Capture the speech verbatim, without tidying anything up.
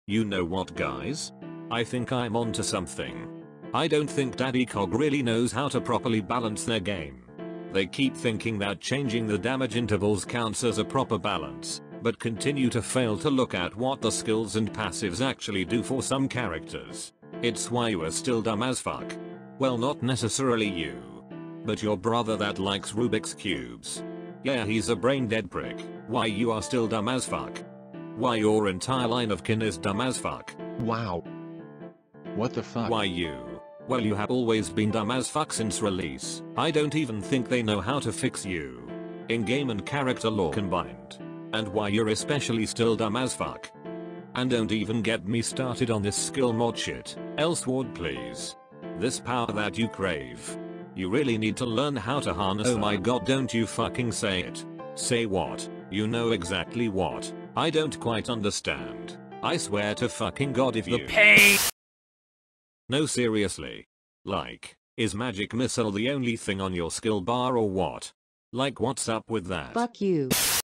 You know what, guys? I think I'm onto something. I don't think Daddy Cog really knows how to properly balance their game. They keep thinking that changing the damage intervals counts as a proper balance, but continue to fail to look at what the skills and passives actually do for some characters. It's why you are still dumb as fuck. Well, not necessarily you, but your brother that likes Rubik's cubes. Yeah, he's a brain dead prick. Why you are still dumb as fuck. Why your entire line of kin is dumb as fuck. Wow. What the fuck? Why you? Well, you have always been dumb as fuck since release. I don't even think they know how to fix you. In-game and character lore combined. And why you're especially still dumb as fuck. And don't even get me started on this skill mod shit. Elsword, please. This power that you crave. You really need to learn how to harness. Oh my god, don't you fucking say it. Say what? You know exactly what. I don't quite understand. I swear to fucking god if you- The pain! No, seriously. Like, is magic missile the only thing on your skill bar or what? Like, what's up with that? Fuck you.